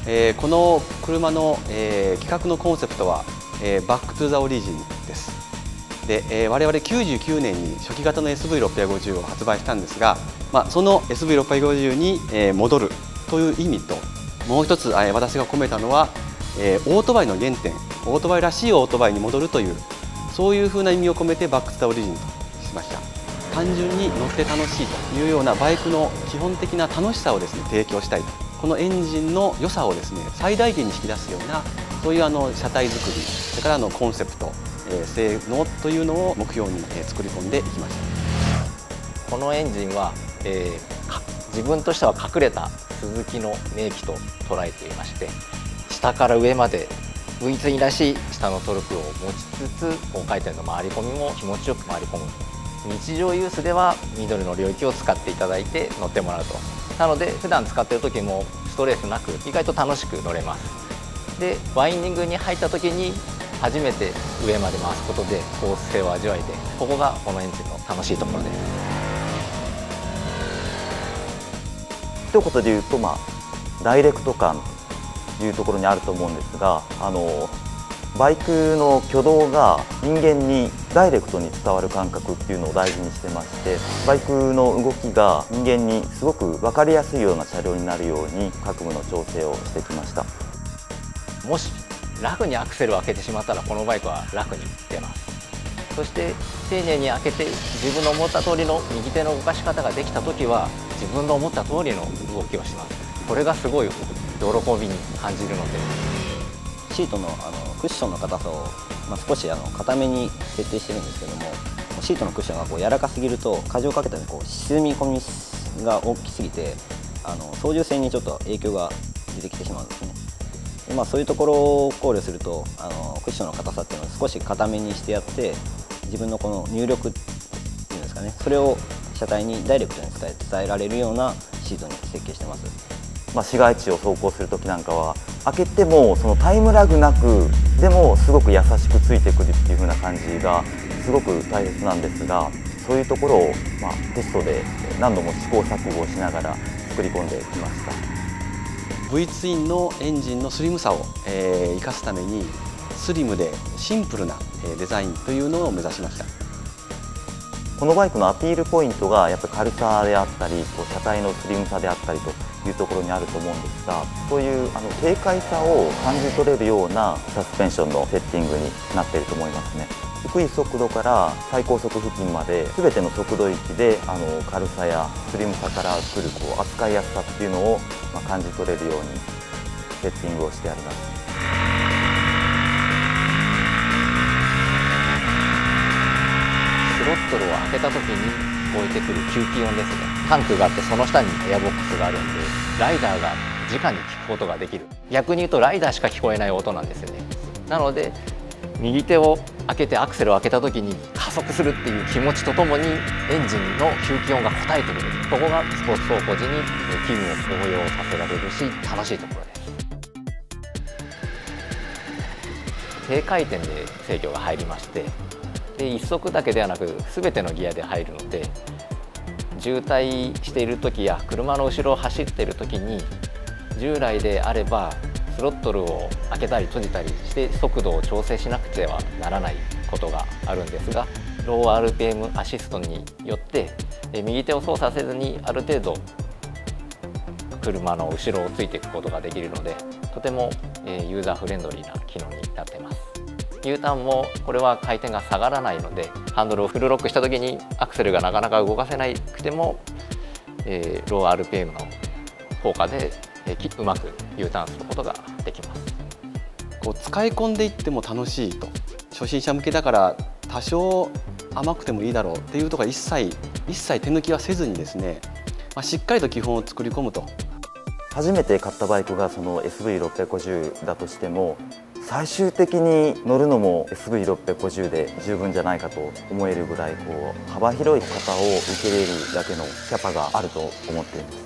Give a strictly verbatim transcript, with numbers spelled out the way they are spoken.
えー、この車の、えー、企画のコンセプトは、えー、バックトゥザオリジンです。で、えー、我々きゅうじゅうきゅうねんに初期型の エスブイろっぴゃくごじゅう を発売したんですが、まあ、その エスブイろっぴゃくごじゅう に、えー、戻るという意味と、もう一つ、えー、私が込めたのは、えー、オートバイの原点、オートバイらしいオートバイに戻るという、そういうふうな意味を込めてバックトゥザオリジンとしました。単純に乗って楽しいというようなバイクの基本的な楽しさをですね提供したいと、このエンジンの良さをですね最大限に引き出すような、そういうあの車体作り、それからのコンセプト、えー、性能というのを目標に、えー、作り込んでいきました。 このエンジンは、えー、自分としては隠れたスズキの名機と捉えていまして、下から上まで ブイツイン らしい下のトルクを持ちつつ、高回転の回り込みも気持ちよく回り込む。日常ユースではミドルの領域を使っていただいて乗ってもらうと。なので普段使っている時もストレスなく意外と楽しく乗れます。でワインディングに入った時に初めて上まで回すことでコース性を味わえて、ここがこのエンジンの楽しいところです。 一言で言うと、まあ、ダイレクト感というところにあると思うんですが、あのバイクの挙動が人間にダイレクトに伝わる感覚っていうのを大事にしてまして、バイクの動きが人間にすごく分かりやすいような車両になるように各部の調整をしてきました。 もしラフにアクセルを開けてしまったら、このバイクはラフに出ます。そして丁寧に開けて自分の思った通りの右手の動かし方ができた時は、自分の思った通りの動きをします。これがすごい喜びに感じるので。 シートのあのクッションの硬さを、まあ、少しあの硬めに設定してるんですけども、シートのクッションがこう柔らかすぎると荷重をかけたらこう沈み込みが大きすぎて、あの操縦性にちょっと影響が出てきてしまうんですね。で、まあ、そういうところを考慮すると、あのクッションの硬さっていうのを少し硬めにしてやって、自分のこの入力っていうんですかね、それを車体にダイレクトに伝え伝えられるようなシートに設計してます。 まあ、市街地を走行する時なんかは開けてもそのタイムラグなく、でもすごく優しくついてくるっていう風な感じがすごく大切なんですが、そういうところを、まあ、テストで何度も試行錯誤しながら作り込んできました。 ブイ ツインのエンジンのスリムさを、えー、生かすために、スリムでシンプルなデザインというのを目指しました。 このバイクのアピールポイントがやっぱり軽さであったり、こう車体のスリムさであったりというところにあると思うんですが、そういうあの軽快さを感じ取れるようなサスペンションのセッティングになっていると思いますね。低い速度から最高速付近まで全ての速度域であの軽さやスリムさから来るこう扱いやすさっていうのを、まあ、感じ取れるようにセッティングをしてあります。 スロットルを開けた時に聞こえてくる吸気音ですね。タンクがあって、その下にエアボックスがあるんで、ライダーが直に聞くことができる。逆に言うとライダーしか聞こえない音なんですよね。なので右手を開けてアクセルを開けた時に加速するっていう気持ちとともに、エンジンの吸気音が応えてくれる。ここがスポーツ走行時に気分を高揚させられるし、楽しいところです。低回転で制御が入りまして、で一足だけではなく全てのギアで入るので、渋滞している時や車の後ろを走っている時に、従来であればスロットルを開けたり閉じたりして速度を調整しなくてはならないことがあるんですが、ロー アールピーエム アシストによって右手を操作せずにある程度車の後ろをついていくことができるので、とてもユーザーフレンドリーな機能になっています。U ターンもこれは回転が下がらないので、ハンドルをフルロックした時にアクセルがなかなか動かせなくても、えー、ロー アールピーエム の効果で、えー、うまく U ターンすることができます。 こう使い込んでいっても楽しいと、初心者向けだから多少甘くてもいいだろうっていうとか一切一切手抜きはせずにですね、まあ、しっかりと基本を作り込むと。 初めて買ったバイクがその エスブイろっぴゃくごじゅう だとしても、最終的に乗るのも エスブイろっぴゃくごじゅう で十分じゃないかと思えるぐらい、こう幅広い方を受け入れるだけのキャパがあると思っています。